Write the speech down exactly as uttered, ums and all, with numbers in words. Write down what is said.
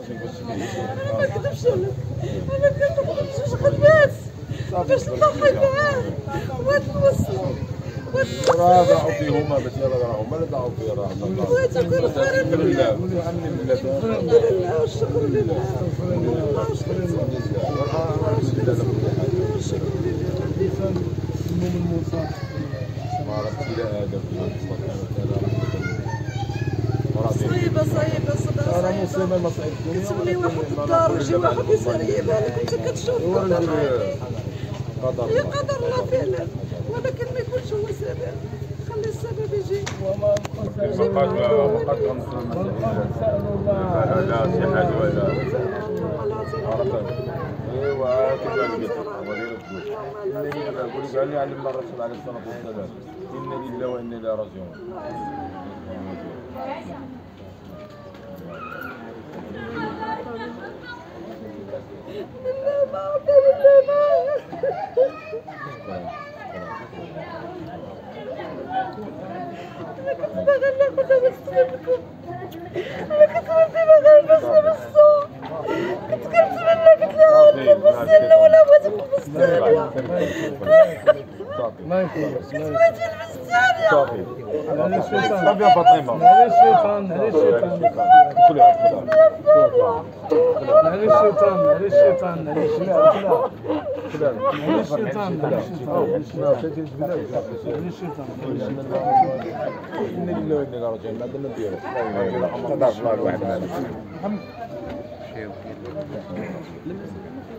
انا ما كذبش لك، انا كنخدم جوج خدمات باش نضحي معاه ونوصلو. راه ضاعوا فيهما باش راهم هما اللي ضاعوا فيه راه. بغيت نقول خير لله. الحمد لله والشكر لله. الله والشكر لله. والشكر لله. المهم الموصى ما عرفتش الى هذا صعيبه صعيبه صدق راه مصيبه مصايب الدنيا. كتولي واحد الدار ويجي واحد يسريبها لك وانت كتشوف قدر هي قدر الله فعلا، ولكن ما يكونش هو السبب، خلي السبب يجي. وما فقط فقط نسأل الله لا صحة ولا ايوا كيف قلت ودير الفلوس قول قال لي علم الرسول عليه الصلاه والسلام ان لله وانا اليه راجعون. بالله ما بالله ما انا كنت باغي ناخذها بس منكم، انا كنت باغي باش نبصو، كنت كنتمنى قلت لها عاودي نبصي الاولى بغيت نلبس الثانيه. ما يخلص كنت بغيت نلبس الثانيه. صافي صافي يا فاطمه. معليش الشيطان معليش الشيطان معليش الشيطان معليش الشيطان معليش الشيطان معليش الشيطان معليش الشيطان إن لله وإنا إليه راجعون. ما عندنا نديرو تضرب الله الواحد.